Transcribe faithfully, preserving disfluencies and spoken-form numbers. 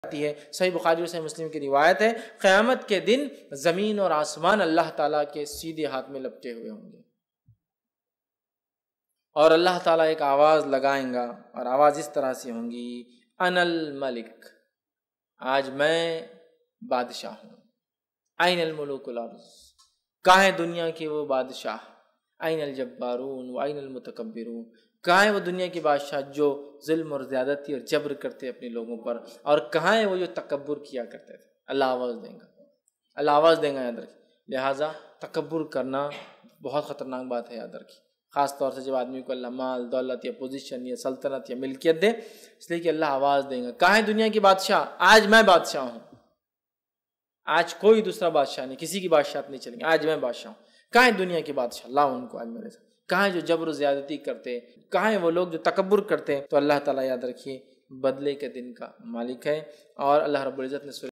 آتی ہے، صحیح بخاری اور صحیح مسلم کی روایت ہے، قیامت کے دن زمین اور آسمان اللہ تعالیٰ کے سیدھے ہاتھ میں لپٹے ہوئے ہوں گے، اور اللہ تعالیٰ ایک آواز لگائیں گا، اور آواز اس طرح سے ہوں گی، انا الملک، آج میں بادشاہ ہوں، این الملوک الارض، کہاں ہے دنیا کے وہ بادشاہ، این الجبارون و این المتکبرون، کہاں ہے وہ دنیا کے بادشاہ جو ظلم اور زیادتی اور جبر کرتے اپنے لوگوں پر، اور کہاں ہے وہ جو تکبر کیا کرتے تھے۔ اللہ آواز دیں گا، اللہ آواز دیں گا، یاد رکھیں۔ لہٰذا تکبر کرنا بہت خطرناک بات ہے، یاد رکھیں، خاص طور سے جب آدمی کو اللہ مال دولت یا پوزیشن یا سلطنت یا ملکیت دے، اس لیے کہ اللہ آواز دیں گا، کہاں ہے دنیا کی بادشاہ، آج میں بادشاہ ہوں، آج کوئی دوسرا بادشاہ نہیں، کسی کی بادشاہت نہیں چلیں گے، آج میں بادشاہ ہوں۔ کہاں ہے دنیا کے بادشاہ، اللہ ان کو آج میرے ساتھ، کہاں ہے جو جبر و زیادتی کرتے، کہاں ہے وہ لوگ جو تکبر کرتے، تو اللہ تعالیٰ یاد رکھیے بدلے کے دن کا مالک ہے، اور اللہ رب العزت نے